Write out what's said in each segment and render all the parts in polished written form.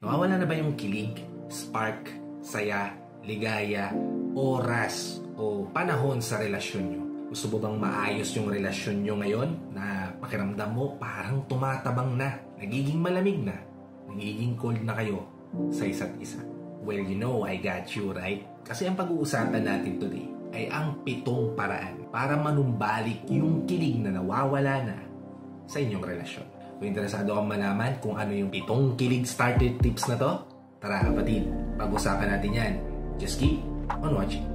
Nawawala na ba yung kilig, spark, saya, ligaya, oras, o panahon sa relasyon nyo? Gusto mo bang maayos yung relasyon nyo ngayon na pakiramdam mo parang tumatabang na, nagiging malamig na, nagiging cold na kayo sa isa't isa? Well, you know I got you, right? Kasi ang pag-uusapan natin today ay ang 7 paraan para manumbalik yung kilig na nawawala na sa inyong relasyon. Kung interesado kang malaman kung ano yung 7 kilig starter tips na to, tara kapatid, pag-usapan natin yan. Just keep on watching.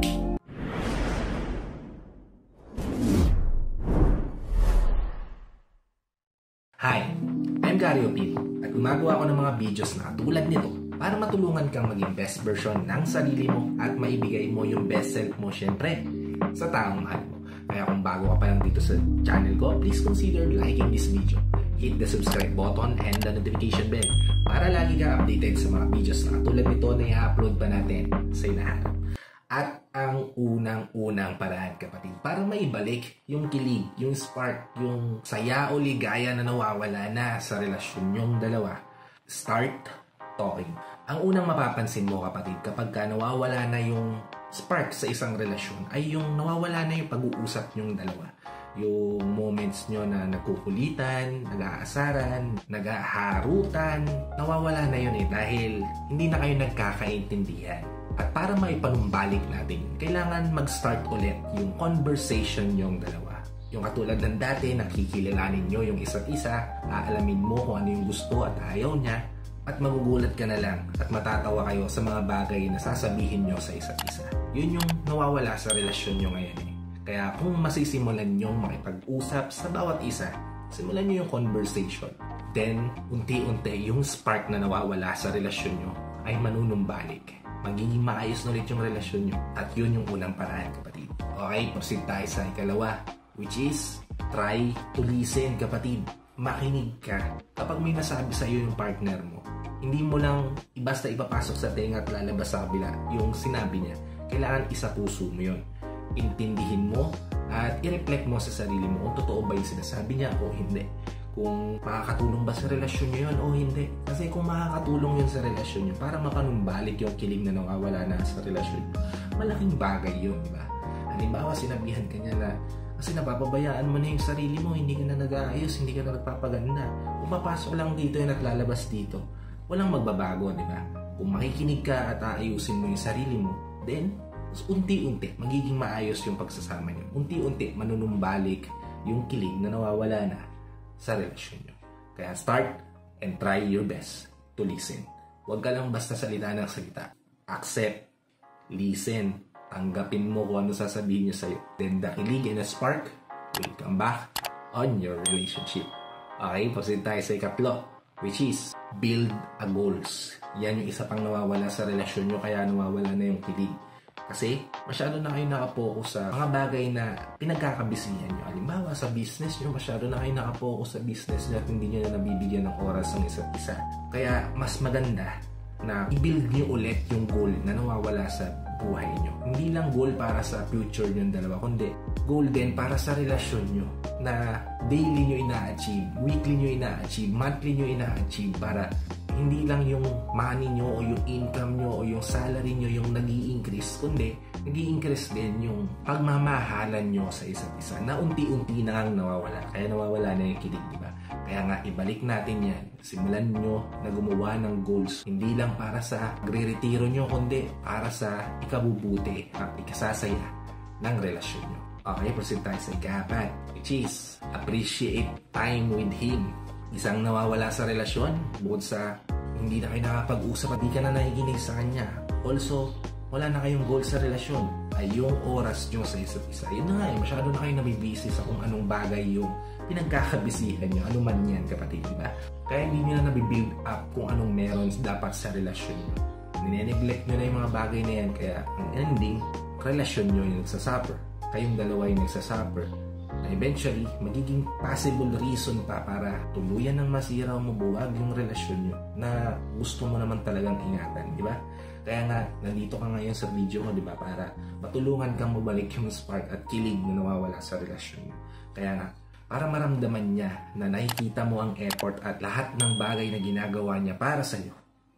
Hi, I'm Gary Opil at gumagawa ako ng mga videos na tulad nito para matulungan kang maging best version ng sarili mo at maibigay mo yung best self mo syempre sa taong mahal mo. Kaya kung bago ka pa lang dito sa channel ko, please consider liking this video. Hit the subscribe button and the notification bell para lagi ka updated sa mga videos na tulad nito na i-upload pa natin sa hinaharap. At ang unang-unang paraan kapatid para maibalik yung kilig, yung spark, yung saya o ligaya na nawawala na sa relasyon yung dalawa, start talking. Ang unang mapapansin mo kapatid kapag ka nawawala na yung spark sa isang relasyon ay yung nawawala na yung pag-uusap nyong dalawa. Yung moments nyo na nagkukulitan, nag-aasaran, nag-aaharutan, nawawala na yun dahil hindi na kayo nagkakaintindihan. At para maipanumbalik natin, kailangan mag-start ulit yung conversation nyong dalawa. Yung katulad ng dati, nakikilalanin nyo yung isa't isa, aalamin mo kung ano yung gusto at ayaw niya, at magugulat ka na lang at matatawa kayo sa mga bagay na sasabihin nyo sa isa't isa. Yun yung nawawala sa relasyon nyo ngayon. Kaya kung masisimulan nyo makipag-usap sa bawat isa, simulan nyo yung conversation. Then, unti-unti yung spark na nawawala sa relasyon nyo ay manunumbalik. Magiging maayos na ulit yung relasyon nyo. At yun yung unang paraan kapatid. Okay, proceed tayo sa ikalawa, which is try to listen kapatid. Makinig ka. Kapag may nasabi sa'yo yung partner mo, hindi mo lang basta ipapasok sa tenga at lalabas sa kabila yung sinabi niya. Kailangan isa puso mo yun. Intindihin mo at i-reflect mo sa sarili mo kung totoo ba yung sinasabi niya o hindi. Kung makakatulong ba sa relasyon niyo yun o hindi. Kasi kung makakatulong yun sa relasyon niyo para mapanumbalik yung kilig na nawawala na sa relasyon niyo, malaking bagay yun, di ba? Halimbawa, sinabihan ka niya na kasi napapabayaan mo na yung sarili mo, hindi ka na nag-aayos, hindi ka na nagpapaganda. Kung papasok lang dito yun at lalabas dito, walang magbabago, di ba? Kung makikinig ka at aayusin mo yung sarili mo, then unti-unti magiging maayos yung pagsasama niyo. Unti-unti manunumbalik yung kilig na nawawala na sa relasyon niyo. Kaya start and try your best to listen. Huwag ka lang basta salita ng salita. Accept, listen, tanggapin mo kung ano sasabihin niya sa'yo. Then the kilig and the spark will come back on your relationship. Okay, proceed tayo sa ikatlo, which is build a goals. Yan yung isa pang nawawala sa relasyon niyo kaya nawawala na yung kilig. Kasi masyado na kayo nakapokus sa mga bagay na pinagkakabisihan nyo. Halimbawa sa business nyo, masyado na kayo nakapokus sa business nyo at hindi nyo na nabibigyan ng oras ng isa't isa. Kaya mas maganda na i-build nyo ulit yung goal na nawawala sa buhay nyo. Hindi lang goal para sa future nyo dalawa, kundi goal din para sa relasyon nyo na daily nyo ina-achieve, weekly nyo ina-achieve, monthly nyo ina-achieve para hindi lang yung money nyo o yung income nyo o yung salary nyo yung nag-i-increase, kundi nag-i-increase din yung pagmamahalan nyo sa isa't isa na unti-unti na ang nawawala. Kaya nawawala na yung kilig, diba? Kaya nga, ibalik natin yan. Simulan nyo na gumawa ng goals. Hindi lang para sa gre-retiro nyo, kundi para sa ikabubuti at ikasasaya ng relasyon nyo. Okay, proceed tayo sa ika-4, which is appreciate time with him. Isang nawawala sa relasyon, bukod sa hindi na kayo nakapag-usap at hindi ka na nakikinig sa kanya. Also, wala na kayong goal sa relasyon ay yung oras nyo sa isa't isa. Yun na nga masyado na kayo nabibisi sa kung anong bagay yung pinagkakabisihan nyo. Ano man yan kapatid, diba? Kaya hindi nyo na nabibuild up kung anong meron dapat sa relasyon nyo. Nineneglect nyo na yung mga bagay na yan. Kaya ang ending, relasyon nyo yung nagsasuffer. Kayong dalawa yung nagsasuffer. Na eventually, magiging possible reason pa para tuluyan ng masira o mabuwag yung relasyon nyo na gusto mo naman talagang ingatan, di ba? Kaya nga, nandito ka ngayon sa video ko, di ba? Para matulungan kang mabalik yung spark at kilig na nawawala sa relasyon nyo. Kaya nga, para maramdaman niya na nakikita mo ang effort at lahat ng bagay na ginagawa niya para sa'yo,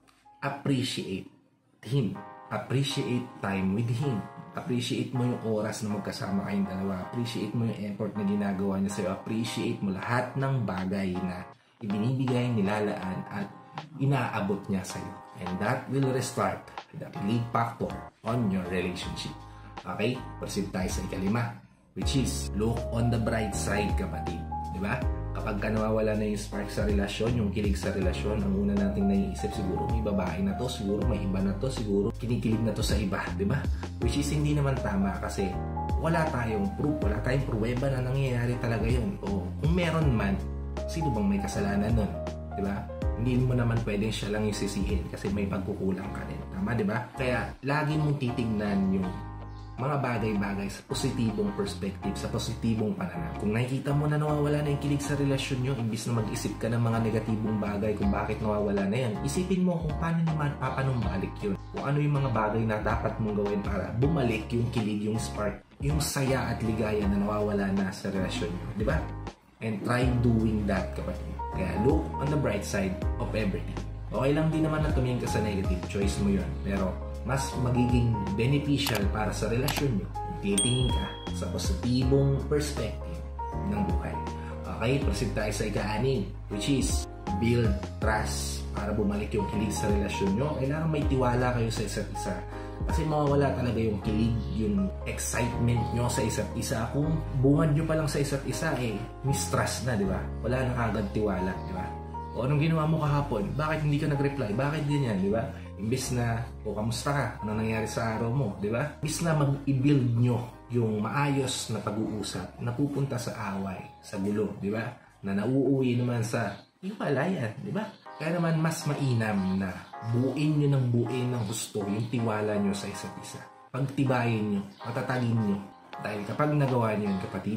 appreciate him. Appreciate time with him. Appreciate mo yung oras na magkasama kayong dalawa. Appreciate mo yung effort na ginagawa niya sa'yo. Appreciate mo lahat ng bagay na ibinibigay, nilalaan, at inaabot niya sa'yo. And that will restart the belief factor on your relationship. Okay? Proceed tayo sa ikalima, which is look on the bright side, kapatid. Diba? Kapag ka nawawala na yung spark sa relasyon, yung kilig sa relasyon, ang una nating naiisip, siguro may babae na to, siguro may iba na to, siguro kinikilig na to sa iba, di ba? Which is hindi naman tama kasi wala tayong proof, wala tayong pruweba na nangyayari talaga yun. O kung meron man, sino bang may kasalanan nun? Di ba? Hindi mo naman pwedeng siya lang yung sisihin kasi may pagkukulang ka din. Tama, di ba? Kaya lagi mong titignan yung mga bagay-bagay sa positibong perspective, sa positibong pananaw. Kung nakikita mo na nawawala na yung kilig sa relasyon nyo, imbis na mag-isip ka ng mga negatibong bagay kung bakit nawawala na yan, isipin mo kung paano naman papanumbalik yun. Kung ano yung mga bagay na dapat mong gawin para bumalik yung kilig, yung spark, yung saya at ligaya na nawawala na sa relasyon nyo. Di ba? And try doing that, kapatid. Kaya look on the bright side of everything. Okay lang din naman na tumingin ka sa negative, choice mo yun. Pero mas magiging beneficial para sa relasyon nyo, titingin ka sa positibong perspective ng buhay. Okay, proceed tayo sa ika-6, which is build trust. Para bumalik yung kilig sa relasyon nyo, kailangan may tiwala kayo sa isa't isa. Kasi mawawala talaga yung kilig, yung excitement nyo sa isa't isa. Kung bungad nyo pa lang sa isa't isa, mistrust na, di ba? Wala na kagad tiwala, di ba? O anong ginawa mo kahapon? Bakit hindi ka nag-reply? Bakit ganyan, di ba? Imbis na, kamusta ka? Ano nangyari sa araw mo? Di ba? Imbis na mag-i-build nyo yung maayos na pag-uusap, napupunta sa away, sa gulo, di ba? Na nauuwi naman sa hiwalayan, di ba? Kaya naman mas mainam na buuin nyo ng buuin ng gusto yung tiwala nyo sa isa't isa. Pagtibayin nyo, matatagin nyo. Dahil kapag nagawa nyo yun, kapatid,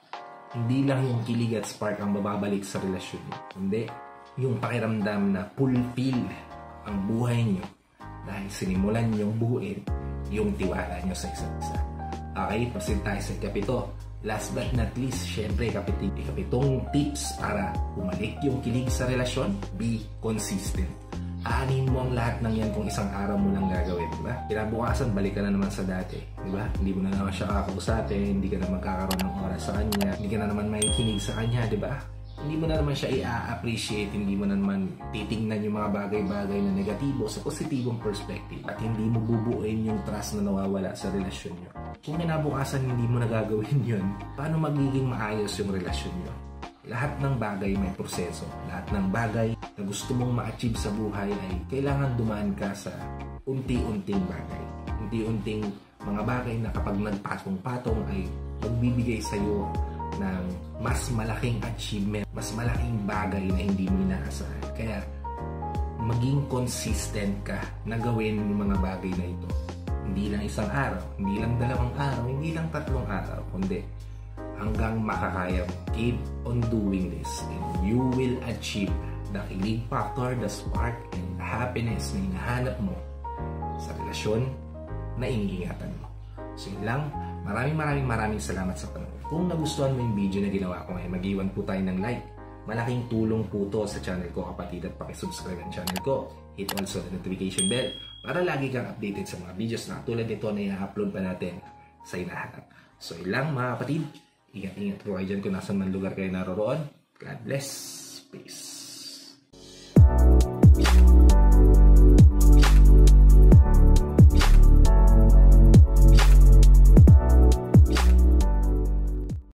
hindi lang yung kilig at spark ang bababalik sa relasyon nyo. Kundi yung pakiramdam na fulfill ang buhay nyo dahil sinimulan nyo buuin yung tiwala nyo sa isa't isa. Okay, proceed tayo sa ikapito. Last but not least, syempre ikapitong tips para bumalik yung kilig sa relasyon, be consistent. Aanin mo ang lahat ng yan kung isang araw mo lang gagawin, di ba? Kinabukasan, balik ka na naman sa dati, di ba? Hindi mo na naman siya kakausapin, hindi ka na magkakaroon ng oras sa kanya, hindi ka na naman makikinig sa kanya, di ba? Hindi mo na naman siya i-appreciate, hindi mo na naman titingnan yung mga bagay-bagay na negatibo sa positibong perspective at hindi mo bubuuin yung trust na nawawala sa relasyon nyo. Kung kinabukasan hindi mo nagagawin yun, paano magiging maayos yung relasyon nyo? Lahat ng bagay may proseso. Lahat ng bagay na gusto mong ma-achieve sa buhay ay kailangan dumaan ka sa unti-unting bagay. Unti-unting mga bagay na kapag nagpatong-patong ay magbibigay sa'yo ng mas malaking achievement, mas malaking bagay na hindi mo inaasahan. Kaya maging consistent ka na gawin yung mga bagay na ito. Hindi lang isang araw, hindi lang 2 araw, hindi lang 3 araw, kundi hanggang makakaya mo. Keep on doing this and you will achieve the kilig factor, the spark, and the happiness na hinahanap mo sa relasyon na iniingatan mo. So yun lang. Maraming salamat sa panonood. Kung nagustuhan mo yung video na ginawa ko ngayon, mag-iwan po tayo ng like. Malaking tulong po to sa channel ko, kapatid, at pakisubscribe ang channel ko. Hit also the notification bell para lagi kang updated sa mga videos na tulad nito na i-upload pa natin sa hinahanap. So yun lang mga kapatid. Ingat-ingat po kayo dyan kung nasan man lugar kayo naroroon. God bless. Peace.